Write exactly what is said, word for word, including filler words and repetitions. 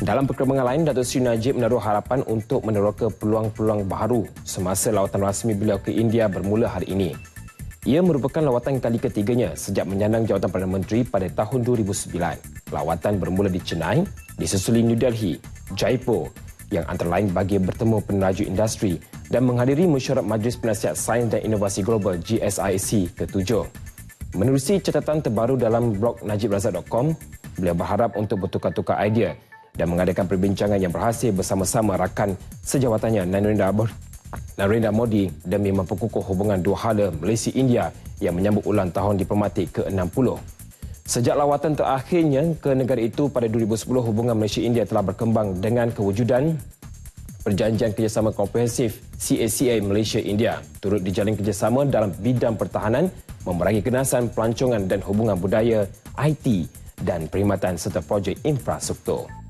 Dalam perkembangan lain, Datuk Seri Najib menaruh harapan untuk meneroka peluang-peluang baharu semasa lawatan rasmi beliau ke India bermula hari ini. Ia merupakan lawatan kali ketiganya sejak menyandang jawatan Perdana Menteri pada tahun dua ribu sembilan. Lawatan bermula di Chennai, disusuli New Delhi, Jaipur yang antara lain bagi bertemu peneraju industri dan menghadiri mesyuarat Majlis Penasihat Sains dan Inovasi Global G S I C ketujuh. Menerusi catatan terbaru dalam blog najib razak dot com, beliau berharap untuk bertukar-tukar idea dan mengadakan perbincangan yang berhasil bersama-sama rakan sejawatannya Narendra Modi demi memperkukuh hubungan dua hala Malaysia-India yang menyambut ulang tahun diplomatik ke enam puluh. Sejak lawatan terakhirnya ke negara itu pada dua ribu sepuluh, hubungan Malaysia-India telah berkembang dengan kewujudan Perjanjian Kerjasama Komprehensif C A C A Malaysia-India. Turut dijalin kerjasama dalam bidang pertahanan, memerangi kenasan, pelancongan dan hubungan budaya, I T dan perkhidmatan serta projek infrastruktur.